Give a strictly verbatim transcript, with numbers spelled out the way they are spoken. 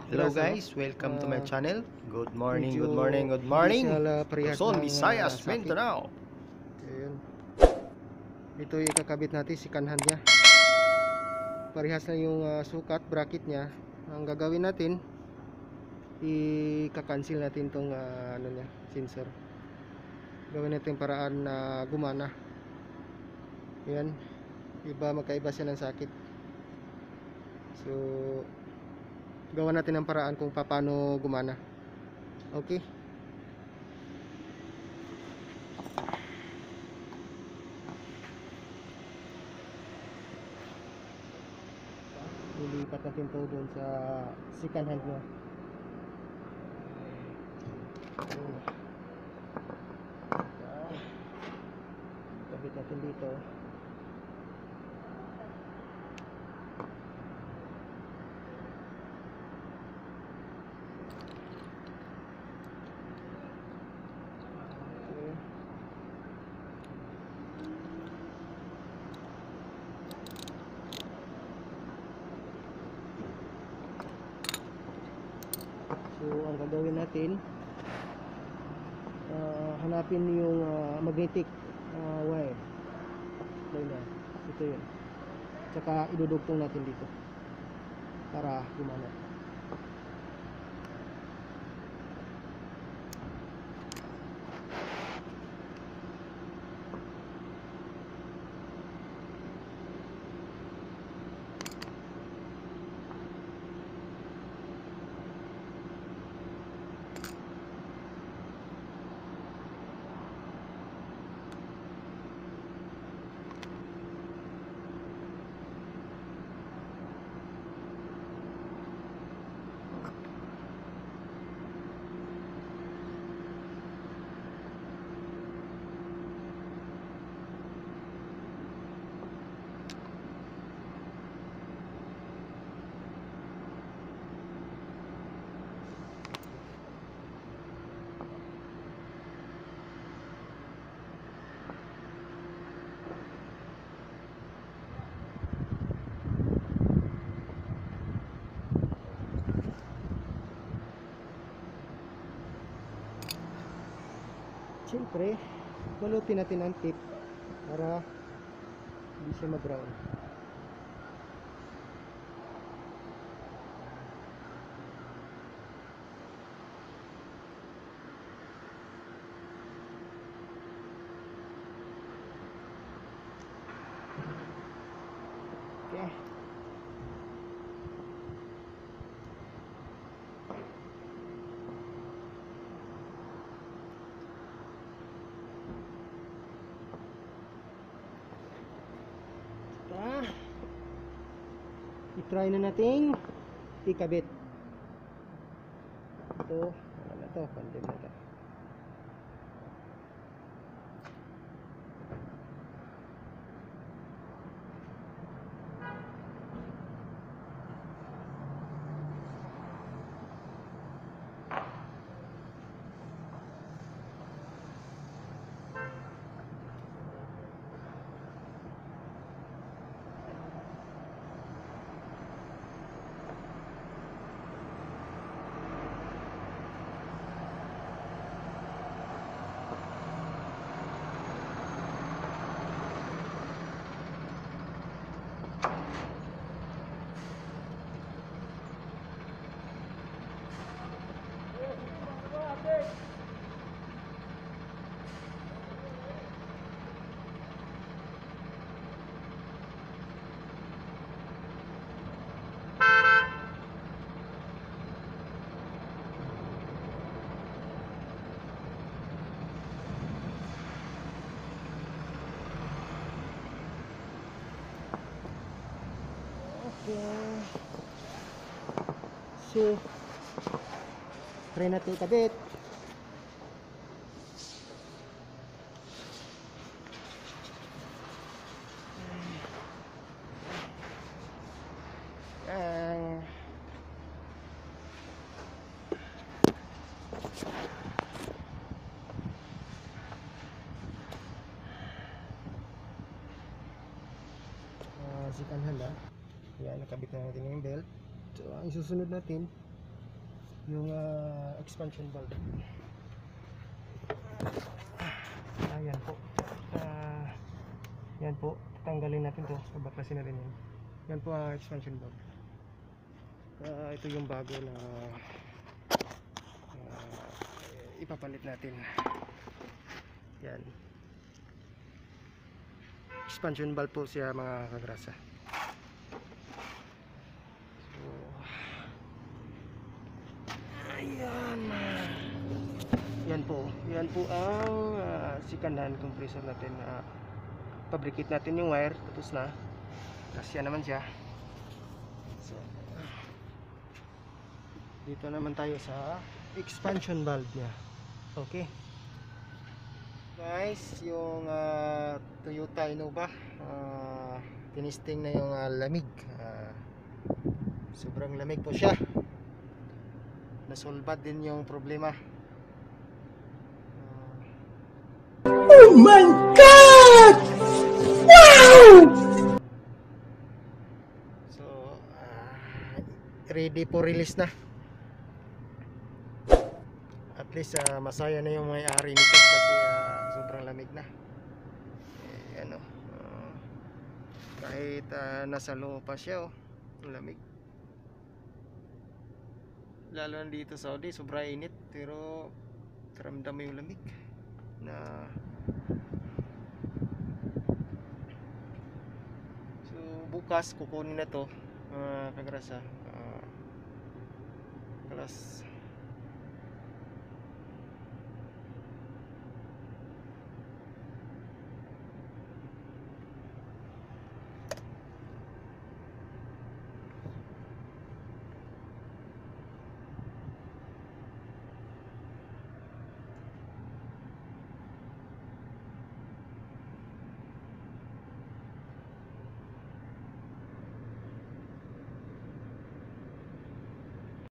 Hello Piraso, guys, welcome to my ah, channel. Good morning, good medyo morning, good hindi morning. siya parehas Luzon, ng ah, Visayas, sakit. Mindanao. Ayun. Dito ikakabit natin si kanhan niya. Parehas na yung ah, sukat, bracket niya. Ang gagawin natin, i-cancel natin tong ah, ano niya, sensor. Gawin natin paraan na gumana. Ayan. Iba, magkaiba siya ng sakit. So, gawa natin ang paraan kung paano gumana. Okay. Ilipat natin to doon sa second hand mo. Kabit natin dito. So ang gagawin natin, uh, hanapin yung uh, magnetic uh, wire. Ito yun, ito yun. Tsaka idudugtong natin dito para gumana. Siyempre, balutin natin ang tip para hindi siya mag-ground. Okay. Ah, i-try na nating ikabit. Ito, ano na to, pandem na to. Okay. So, try natin ikabit. Ang uh, si kanhan na. Yan, nakabit na natin yung belt. So, ang isusunod natin, yung uh, expansion valve. Ayan po. Uh, yan po. Tanggalin natin to. Baklasin natin yan. Yan po ang expansion valve. Uh, ito yung bago na uh, ipapalit natin. Yan. Expansion valve po siya mga kagrasa. So, ayan. Yan po. Yan po ang uh, sikandahan compressor natin. Uh, fabricate natin yung wire. Tapos na. Kasya naman siya. So, dito naman tayo sa expansion valve nya. Okay guys, yung uh, Toyota Inova, uh, tinisting na yung uh, lamig. uh, sobrang lamig po siya. Nasolbad din yung problema. uh, Oh my God! Wow! So, uh, ready for release na. At least uh, masaya na yung may-ari nito kasi uh, sobrang lamig na. Eh, ano, uh, kahit uh, nasa loob pa siya, oh, ang lamig. Lalo na dito sa Saudi, sobrang init, pero karamdam mo yung lamig na. So bukas kukunin na to, uh, kagrasa, uh, alas